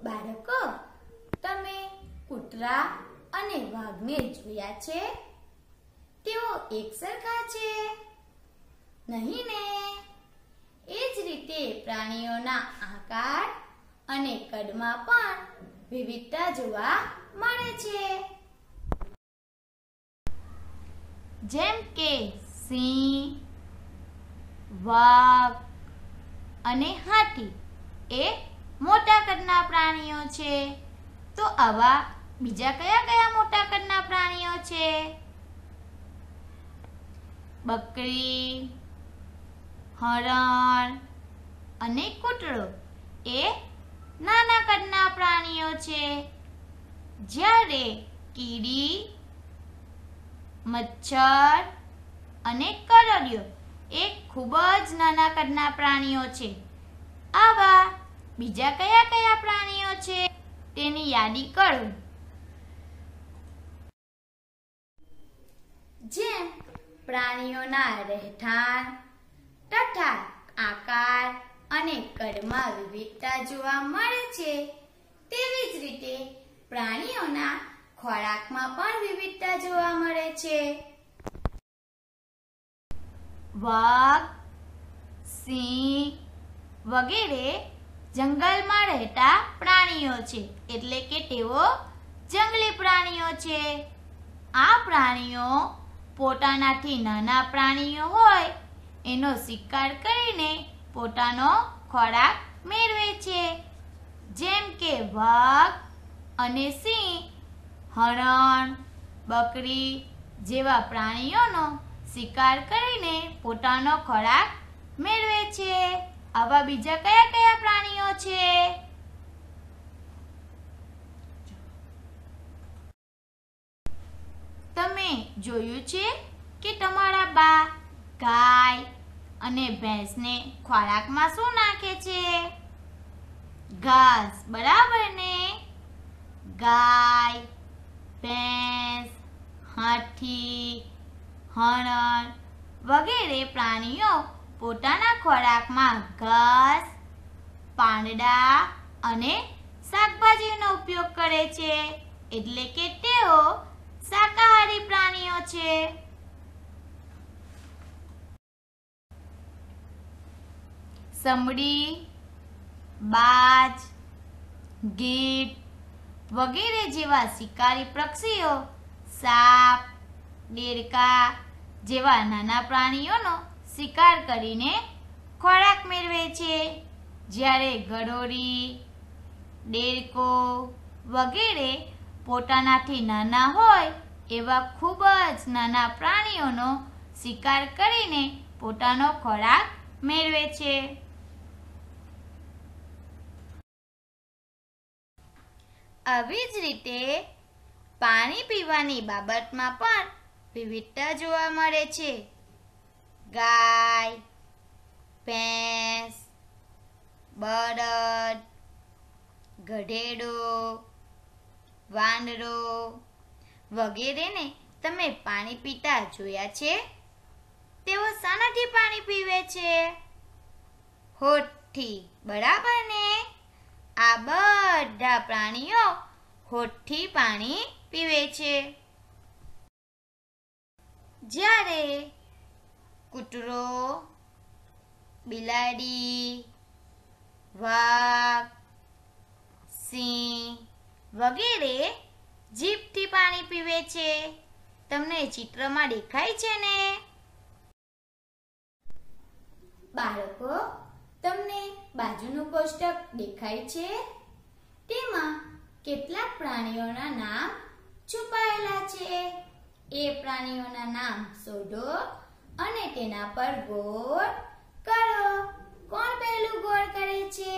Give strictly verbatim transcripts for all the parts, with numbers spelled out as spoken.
બાળકો, તમે કૂતરા અને વાઘને જોયા છે? તેઓ એકસરખા છે? નહીં ને? એ જ રીતે પ્રાણીઓના આકાર અને કદમાં પણ વિવિધતા જોવા મળે છે. જેમ કે સિંહ, વાઘ અને હાથી એ મોટા કદના પ્રાણીઓ છે. તો આવા બીજા કયા કયા મોટા કદના પ્રાણીઓ છે? બકરી, હરણ અને કૂતરો એ નાના કદના પ્રાણીઓ છે. જ્યારે કીડી, મચ્છર અને કરડ્યો એ ખૂબ જ નાના કદના પ્રાણીઓ છે. આવા બીજા કયા કયા પ્રાણીઓ છે તેની યાદી કરો. જેમ પ્રાણીઓના રહેઠાણ તથા આકાર અને કદમાં વિવિધતા જોવા મળે છે, તેવી જ રીતે પ્રાણીઓના ખોરાકમાં પણ વિવિધતા જોવા મળે છે. વાઘ, સિંહ વગેરે જંગલમાં રહેતા પ્રાણીઓ છે, એટલે કે તેઓ જંગલી પ્રાણીઓ છે. આ પ્રાણીઓ પોતાનાથી નાના પ્રાણીઓ હોય એનો શિકાર કરીને પોતાનો ખોરાક મેળવે છે. જેમ કે વાઘ અને સિંહ હરણ, બકરી જેવા પ્રાણીઓનો શિકાર કરીને પોતાનો ખોરાક મેળવે છે. આવા બીજા કયા કયા પ્રાણીઓ છે? તમે જોયું છે કે તમારા બા ગાય અને ભેંસને ખોરાકમાં શું નાખે છે? ઘાસ, બરાબર ને? ગાય, ભેંસ, હાથી, હરણ વગેરે પ્રાણીઓ પોતાના ખોરાકમાં ઘાસ, પાંદડા અને શાકભાજીનો ઉપયોગ કરે છે, એટલે કે તેઓ શાકાહારી પ્રાણીઓ છે. સમડી, બાજ, ગીધ વગેરે જેવા શિકારી પક્ષીઓ સાપ, દેડકા જેવા નાના પ્રાણીઓનો શિકાર કરીને ખોરાક મેળવે છે. જ્યારે ગરોળી, દેડકો વગેરે પોતાનાથી નાના હોય એવા ખૂબ જ નાના પ્રાણીઓનો શિકાર કરીને પોતાનો ખોરાક મેળવે છે. આવી જ રીતે પાણી પીવાની બાબતમાં પણ વિવિધતા જોવા મળે છે. ગાય, ભેંસ, બળદ, ગધેડો, વાંદરો વગેરેને તમે પાણી પીતા જોયા છે? તેઓ શાનાથી પાણી પીવે છે? હોઠથી, બરાબર ને? આ બધા પ્રાણીઓ હોઠથી પાણી પીવે છે. જ્યારે કૂતરો, બિલાડી, વાઘ, સિંહ વગેરે જીભથી પાણી પીવે છે. તમને ચિત્રમાં દેખાય છે ને? બાળકો, તમને બાજુનું કોષ્ટક દેખાય છે? તેમાં કેટલાક પ્રાણીઓના નામ છુપાયેલા છે. એ પ્રાણીઓના નામ શોધો અને તેના પર ગોળ કરો. કોણ પહેલું ગોળ કરે છે?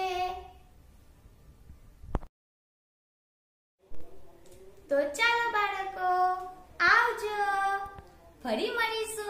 તો ચાલો બાળકો, આવજો. ફરી મળીશું.